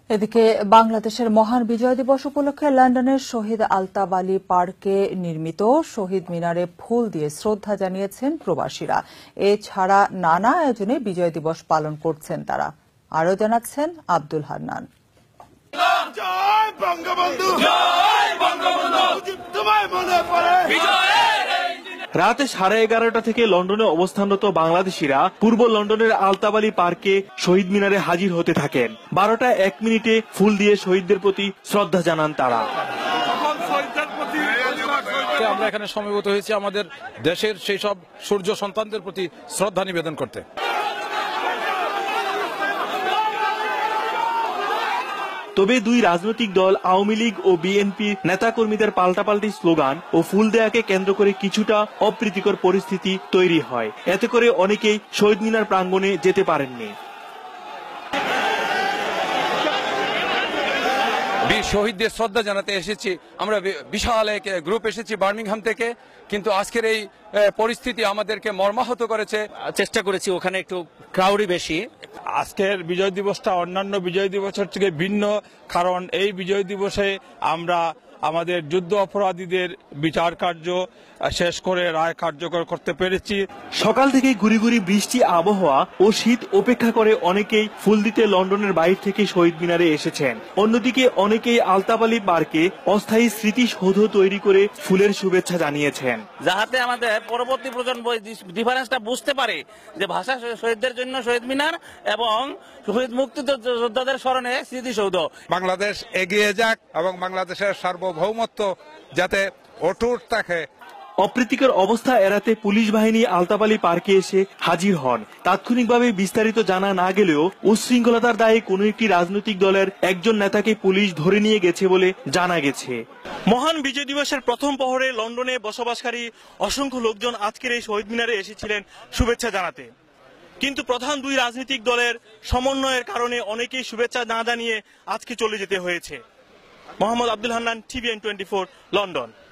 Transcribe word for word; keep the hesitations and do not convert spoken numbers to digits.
এদিকে বাংলাদেশের মহান বিজয় দিবস উপলক্ষে লন্ডনের শহীদ আলতাব আলী পার্কে নির্মিত শহীদ মিনারে ফুল দিয়ে শ্রদ্ধা জানিয়েছেন প্রবাসীরা। এছাড়া নানা আয়োজনে বিজয় দিবস পালন করছেন তারা। আরও জানাচ্ছেন আব্দুল হান্নান। রাতে সাড়ে এগারোটা থেকে লন্ডনে অবস্থানরত বাংলাদেশিরা পূর্ব লন্ডনের আলতাব আলী পার্কে শহীদ মিনারে হাজির হতে থাকেন। বারোটা এক মিনিটে ফুল দিয়ে শহীদদের প্রতি শ্রদ্ধা জানান তারা। আমরা এখানে সমবেত হয়েছি আমাদের দেশের সেই সব সূর্য সন্তানদের প্রতি শ্রদ্ধা নিবেদন করতে। তবে দুই রাজনৈতিক দল আওয়ামী লীগ ও বিএনপি নেতাকর্মীদের পাল্টাপাল্টি স্লোগান ও ফুল দেয়াকে কেন্দ্র করে কিছুটা অপ্রীতিকর পরিস্থিতি তৈরি হয়। এতে করে অনেকেই শহীদ মিনার প্রাঙ্গণে যেতে পারেননি। বীর শহীদদের শ্রদ্ধা জানাতে এসেছি আমরা, বিশাল এক গ্রুপ এসেছি বার্মিংহাম থেকে, কিন্তু আজকের এই পরিস্থিতি আমাদেরকে মর্মাহত করেছে। চেষ্টা করেছি ওখানে একটু ক্রাউডই বেশি। আজকের বিজয় দিবসটা অন্যান্য বিজয় দিবসের থেকে ভিন্ন, কারণ এই বিজয় দিবসে আমরা আমাদের যুদ্ধ অপরাধীদের বিচার কার্য শেষ করে রায় কার্যকর করতে পেরেছি। সকাল থেকে ঘুরি ঘুরি বৃষ্টি আবহাওয়া ও শীত উপেক্ষা করে অনেকেই ফুল দিতে লন্ডনের বাইরে থেকে শহীদ মিনারে এসেছেন। অন্যদিকে অনেকেই আলতাব আলী পার্কে অস্থায়ী স্মৃতিসৌধ তৈরি করে ফুলের শুভেচ্ছা জানিয়েছেন, যাহাতে আমাদের পরবর্তী প্রজন্ম ডিফারেন্সটা বুঝতে পারে যে ভাষা শহীদদের জন্য শহীদ মিনার এবং শহীদ মুক্তিযোদ্ধাদের স্মরণে স্মৃতিসৌধ। বাংলাদেশ এগিয়ে যাক এবং বাংলাদেশের সার্বভৌমত্ব যাতে অটুট থাকে। অপ্রীতিকর অবস্থা এড়াতে পুলিশ বাহিনী আলতাব আলী পার্কে এসে হাজির হন। তাৎক্ষণিকভাবে বিস্তারিত জানা না গেলেও উচ্ছৃঙ্খলতার দায়ে কোনো একটি রাজনৈতিক দলের একজন নেতাকে পুলিশ ধরে নিয়ে গেছে বলে জানা গেছে। মহান বিজয় দিবসের প্রথম প্রহরে লন্ডনে বসবাসকারী অসংখ্য লোকজন আজকের এই শহীদ মিনারে এসেছিলেন শুভেচ্ছা জানাতে, কিন্তু প্রধান দুই রাজনৈতিক দলের সমন্বয়ের কারণে অনেকেই শুভেচ্ছা না জানিয়ে আজকে চলে যেতে হয়েছে। Mohammad Abdul Hannan, TVN twenty four, London.